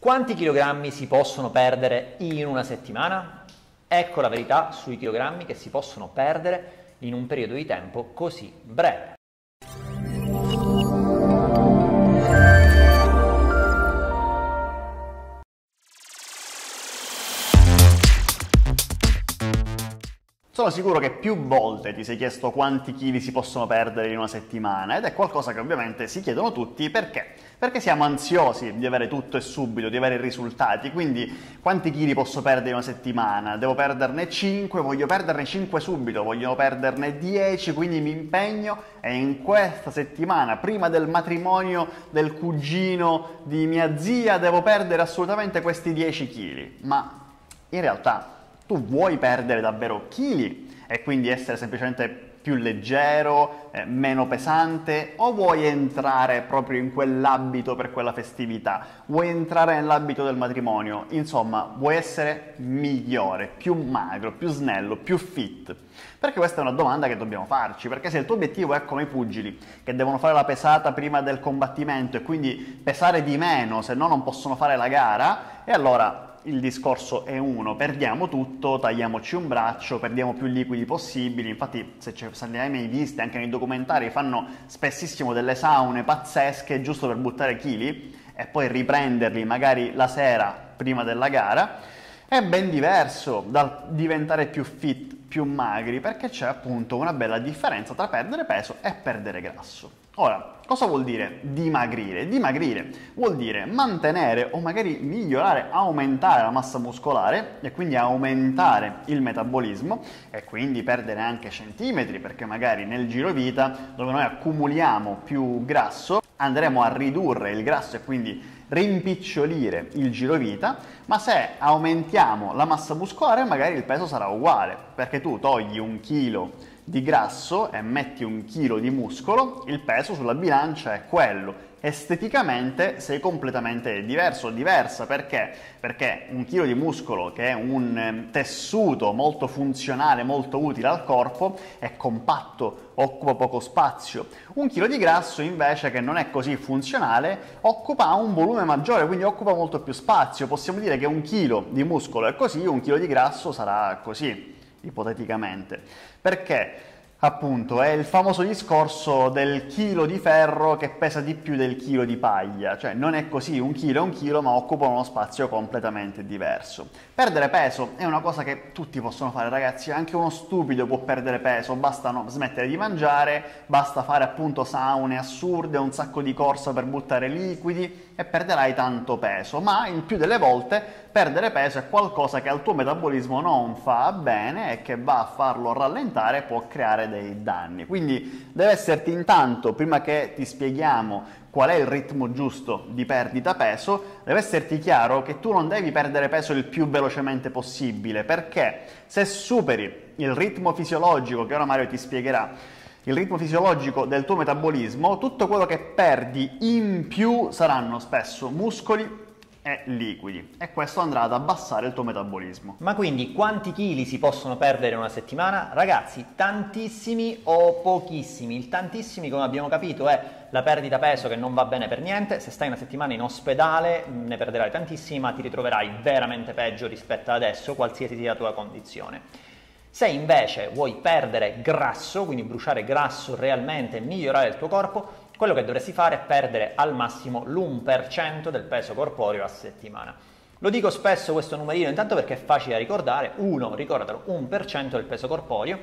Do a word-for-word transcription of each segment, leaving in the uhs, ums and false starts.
Quanti chilogrammi si possono perdere in una settimana? Ecco la verità sui chilogrammi che si possono perdere in un periodo di tempo così breve. Sono sicuro che più volte ti sei chiesto quanti chili si possono perdere in una settimana ed è qualcosa che ovviamente si chiedono tutti perché? Perché siamo ansiosi di avere tutto e subito, di avere risultati, quindi quanti chili posso perdere in una settimana? Devo perderne cinque, voglio perderne cinque subito, voglio perderne dieci, quindi mi impegno e in questa settimana, prima del matrimonio del cugino di mia zia, devo perdere assolutamente questi dieci chili. Ma in realtà tu vuoi perdere davvero chili e quindi essere semplicemente più leggero, eh, meno pesante, o vuoi entrare proprio in quell'abito per quella festività? Vuoi entrare nell'abito del matrimonio? Insomma, vuoi essere migliore, più magro, più snello, più fit? Perché questa è una domanda che dobbiamo farci, perché se il tuo obiettivo è come i pugili, che devono fare la pesata prima del combattimento e quindi pesare di meno, se no non possono fare la gara, e allora il discorso è uno: perdiamo tutto, tagliamoci un braccio, perdiamo più liquidi possibili. Infatti, se, se ne hai mai viste anche nei documentari, fanno spessissimo delle saune pazzesche giusto per buttare chili e poi riprenderli magari la sera prima della gara. È ben diverso dal diventare più fit, più magri, perché c'è appunto una bella differenza tra perdere peso e perdere grasso. Ora, cosa vuol dire dimagrire? Dimagrire vuol dire mantenere o magari migliorare, aumentare la massa muscolare e quindi aumentare il metabolismo e quindi perdere anche centimetri, perché magari nel giro vita, dove noi accumuliamo più grasso, andremo a ridurre il grasso e quindi rimpicciolire il giro vita, ma se aumentiamo la massa muscolare magari il peso sarà uguale, perché tu togli un chilo di grasso e metti un chilo di muscolo, il peso sulla bilancia è quello. Esteticamente sei completamente diverso, diversa, perché? Perché un chilo di muscolo, che è un tessuto molto funzionale, molto utile al corpo, è compatto, occupa poco spazio. Un chilo di grasso invece, che non è così funzionale, occupa un volume maggiore, quindi occupa molto più spazio. Possiamo dire che un chilo di muscolo è così, un chilo di grasso sarà così, ipoteticamente. Perché? Appunto, è il famoso discorso del chilo di ferro che pesa di più del chilo di paglia, cioè non è così, un chilo è un chilo ma occupa uno spazio completamente diverso. Perdere peso è una cosa che tutti possono fare, ragazzi, anche uno stupido può perdere peso, basta no, smettere di mangiare, basta fare appunto saune assurde, un sacco di corsa per buttare liquidi e perderai tanto peso, ma il più delle volte perdere peso è qualcosa che al tuo metabolismo non fa bene e che va a farlo rallentare e può creare dei danni. Quindi deve esserti intanto, prima che ti spieghiamo qual è il ritmo giusto di perdita peso, deve esserti chiaro che tu non devi perdere peso il più velocemente possibile, perché se superi il ritmo fisiologico, che ora Mario ti spiegherà, il ritmo fisiologico del tuo metabolismo, tutto quello che perdi in più saranno spesso muscoli e liquidi, e questo andrà ad abbassare il tuo metabolismo. Ma quindi quanti chili si possono perdere in una settimana? Ragazzi, tantissimi o pochissimi. Il tantissimi, come abbiamo capito, è la perdita peso che non va bene per niente. Se stai una settimana in ospedale ne perderai tantissimi, ma ti ritroverai veramente peggio rispetto ad adesso, qualsiasi sia la tua condizione. Se invece vuoi perdere grasso, quindi bruciare grasso realmente e migliorare il tuo corpo, quello che dovresti fare è perdere al massimo l'uno per cento del peso corporeo a settimana. Lo dico spesso questo numerino, intanto perché è facile da ricordare, uno, ricordalo, uno per cento del peso corporeo,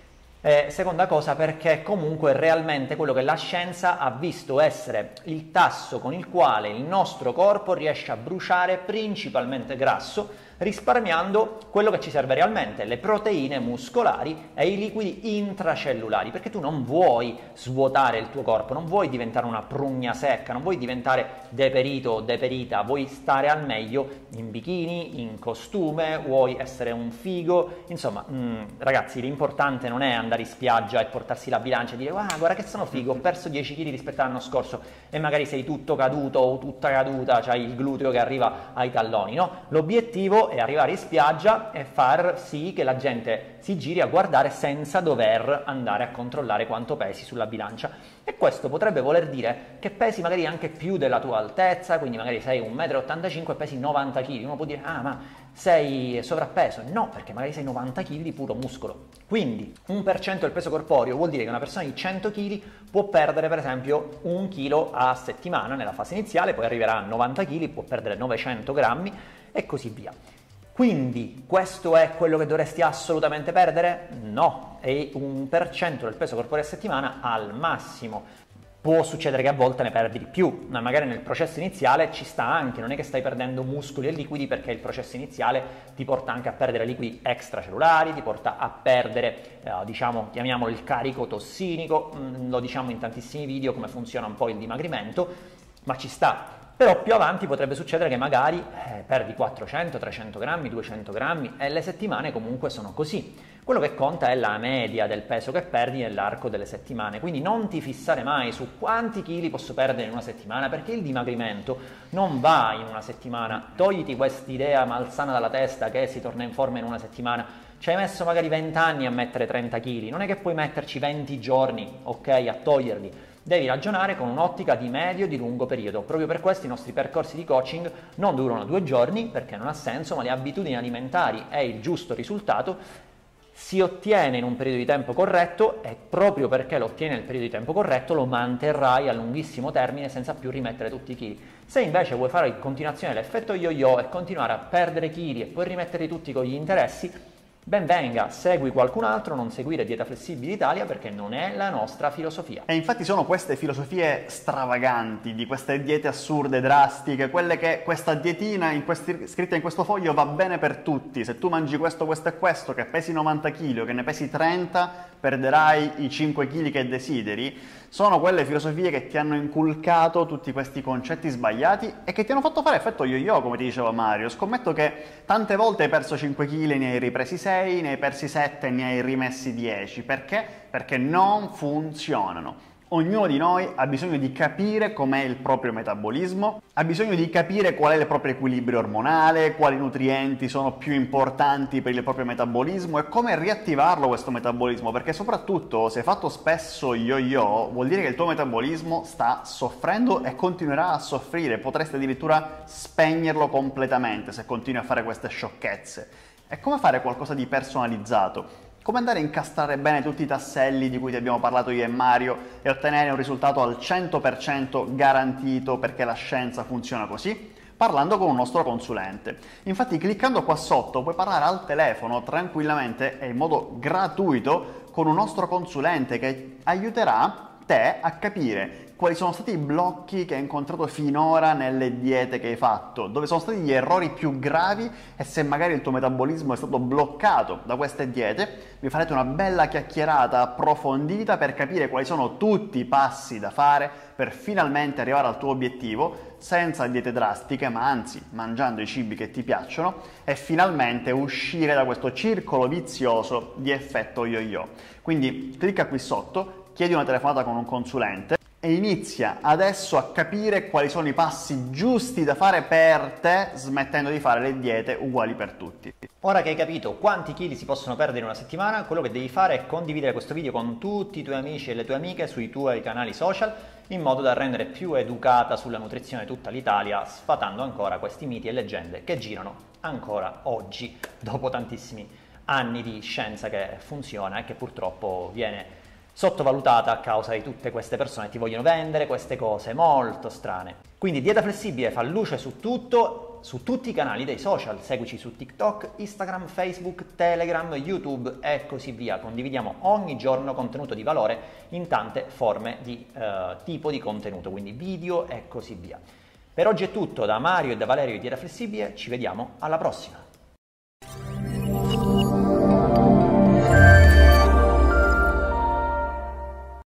eh, seconda cosa perché comunque realmente quello che la scienza ha visto essere il tasso con il quale il nostro corpo riesce a bruciare principalmente grasso, risparmiando quello che ci serve realmente, le proteine muscolari e i liquidi intracellulari, perché tu non vuoi svuotare il tuo corpo, non vuoi diventare una prugna secca, non vuoi diventare deperito o deperita, vuoi stare al meglio in bikini, in costume, vuoi essere un figo, insomma, mh, ragazzi, l'importante non è andare in spiaggia e portarsi la bilancia e dire ah, guarda che sono figo, ho perso dieci chili rispetto all'anno scorso e magari sei tutto caduto o tutta caduta, c'hai il gluteo che arriva ai talloni, no? L'obiettivo è arrivare in spiaggia e far sì che la gente si giri a guardare senza dover andare a controllare quanto pesi sulla bilancia. E questo potrebbe voler dire che pesi magari anche più della tua altezza, quindi magari sei un metro e ottantacinque e pesi novanta chili. Uno può dire, ah ma sei sovrappeso? No, perché magari sei novanta chili di puro muscolo. Quindi un per cento del peso corporeo vuol dire che una persona di cento chili può perdere per esempio un chilo a settimana nella fase iniziale, poi arriverà a novanta chili, può perdere novecento grammi e così via. Quindi questo è quello che dovresti assolutamente perdere? No, è un per cento del peso corporeo a settimana al massimo. Può succedere che a volte ne perdi di più, ma magari nel processo iniziale ci sta anche, non è che stai perdendo muscoli e liquidi, perché il processo iniziale ti porta anche a perdere liquidi extracellulari, ti porta a perdere, eh, diciamo, chiamiamolo il carico tossinico, mh, lo diciamo in tantissimi video come funziona un po' il dimagrimento, ma ci sta. Però più avanti potrebbe succedere che magari eh, perdi quattrocento, trecento grammi, duecento grammi e le settimane comunque sono così. Quello che conta è la media del peso che perdi nell'arco delle settimane, quindi non ti fissare mai su quanti chili posso perdere in una settimana, perché il dimagrimento non va in una settimana. Togliti quest'idea malsana dalla testa che si torna in forma in una settimana. Ci hai messo magari venti anni a mettere trenta chili, non è che puoi metterci venti giorni, ok, a toglierli. Devi ragionare con un'ottica di medio e di lungo periodo. Proprio per questo i nostri percorsi di coaching non durano due giorni, perché non ha senso, ma le abitudini alimentari e il giusto risultato si ottiene in un periodo di tempo corretto, e proprio perché lo ottieni nel periodo di tempo corretto lo manterrai a lunghissimo termine senza più rimettere tutti i chili. Se invece vuoi fare in continuazione l'effetto yo-yo e continuare a perdere chili e poi rimetterli tutti con gli interessi, ben venga, segui qualcun altro, non seguire Dieta Flessibile Italia, perché non è la nostra filosofia. E infatti sono queste filosofie stravaganti, di queste diete assurde, drastiche, quelle che questa dietina in questi, scritta in questo foglio va bene per tutti. Se tu mangi questo, questo e questo, che pesi novanta chili o che ne pesi trenta, perderai i cinque chili che desideri. Sono quelle filosofie che ti hanno inculcato tutti questi concetti sbagliati e che ti hanno fatto fare effetto yo-yo, come ti diceva Mario. Scommetto che tante volte hai perso cinque chili e ne hai ripresi sei, ne hai persi sette e ne hai rimessi dieci. Perché? Perché non funzionano. Ognuno di noi ha bisogno di capire com'è il proprio metabolismo, ha bisogno di capire qual è il proprio equilibrio ormonale, quali nutrienti sono più importanti per il proprio metabolismo e come riattivarlo questo metabolismo, perché soprattutto se fatto spesso yo-yo vuol dire che il tuo metabolismo sta soffrendo e continuerà a soffrire, potresti addirittura spegnerlo completamente se continui a fare queste sciocchezze. E come fare qualcosa di personalizzato? Come andare a incastrare bene tutti i tasselli di cui ti abbiamo parlato io e Mario e ottenere un risultato al cento per cento garantito, perché la scienza funziona così? Parlando con un nostro consulente. Infatti cliccando qua sotto puoi parlare al telefono tranquillamente e in modo gratuito con un nostro consulente che aiuterà te a capire quali sono stati i blocchi che hai incontrato finora nelle diete che hai fatto, dove sono stati gli errori più gravi e se magari il tuo metabolismo è stato bloccato da queste diete, vi farete una bella chiacchierata approfondita per capire quali sono tutti i passi da fare per finalmente arrivare al tuo obiettivo senza diete drastiche, ma anzi mangiando i cibi che ti piacciono e finalmente uscire da questo circolo vizioso di effetto yo-yo. Quindi clicca qui sotto, chiedi una telefonata con un consulente e inizia adesso a capire quali sono i passi giusti da fare per te, smettendo di fare le diete uguali per tutti. Ora che hai capito quanti chili si possono perdere in una settimana, quello che devi fare è condividere questo video con tutti i tuoi amici e le tue amiche sui tuoi canali social, in modo da rendere più educata sulla nutrizione tutta l'Italia, sfatando ancora questi miti e leggende che girano ancora oggi, dopo tantissimi anni di scienza che funziona e che purtroppo viene sottovalutata a causa di tutte queste persone che ti vogliono vendere queste cose molto strane. Quindi Dieta Flessibile fa luce su tutto, su tutti i canali dei social, seguici su TikTok, Instagram, Facebook, Telegram, YouTube e così via. Condividiamo ogni giorno contenuto di valore in tante forme di eh, tipo di contenuto, quindi video e così via. Per oggi è tutto, da Mario e da Valerio di Dieta Flessibile, ci vediamo alla prossima!